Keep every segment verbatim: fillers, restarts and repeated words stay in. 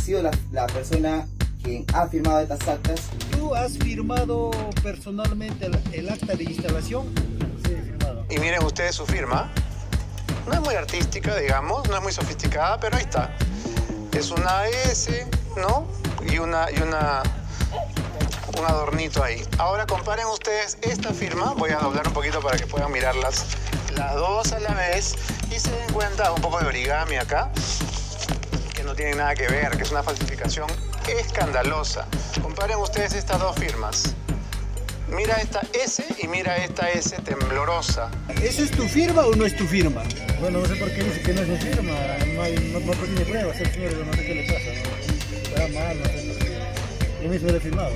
sido la, la persona quien ha firmado estas actas. ¿Tú has firmado personalmente el, el acta de instalación? Sí, he firmado. Y miren ustedes su firma. No es muy artística, digamos, no es muy sofisticada, pero ahí está. Es una S, ¿no? Y una, y una, un adornito ahí. Ahora comparen ustedes esta firma. Voy a doblar un poquito para que puedan mirarlas las dos a la vez y se den cuenta un poco de origami acá, que no tiene nada que ver, que es una falsificación escandalosa. Comparen ustedes estas dos firmas. Mira esta S y mira esta S temblorosa. ¿Esa es tu firma o no es tu firma? Bueno, no sé por qué dice que no es mi firma, no, hay, no, no tiene pruebas, el señor no sé qué le pasa, ¿no? Está mal, no sé, no sé. Yo mismo lo he firmado.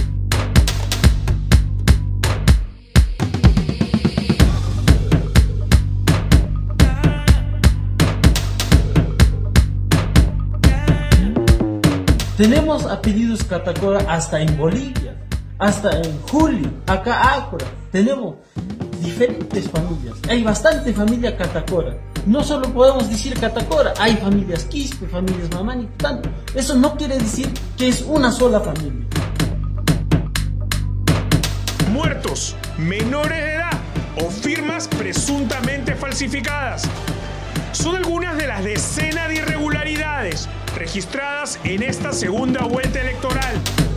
Tenemos apellidos Catacora hasta en Bolivia, hasta en Juli, acá Ácora. Tenemos diferentes familias. Hay bastante familia Catacora. No solo podemos decir Catacora, hay familias Quispe, familias Mamani, tanto. Eso no quiere decir que es una sola familia. Muertos, menores de edad o firmas presuntamente falsificadas. Son algunas de las decenas de irregularidades registradas en esta segunda vuelta electoral.